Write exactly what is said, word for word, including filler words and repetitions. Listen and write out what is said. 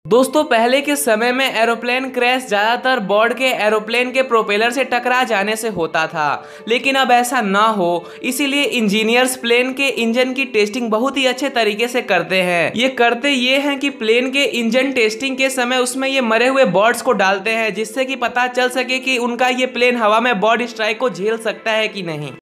दोस्तों पहले के समय में एरोप्लेन क्रैश ज्यादातर बोर्ड के एरोप्लेन के प्रोपेलर से टकरा जाने से होता था, लेकिन अब ऐसा ना हो इसीलिए इंजीनियर्स प्लेन के इंजन की टेस्टिंग बहुत ही अच्छे तरीके से करते हैं। ये करते ये हैं कि प्लेन के इंजन टेस्टिंग के समय उसमें ये मरे हुए बर्ड्स को डालते हैं, जिससे कि पता चल सके कि उनका ये प्लेन हवा में बर्ड स्ट्राइक को झेल सकता है कि नहीं।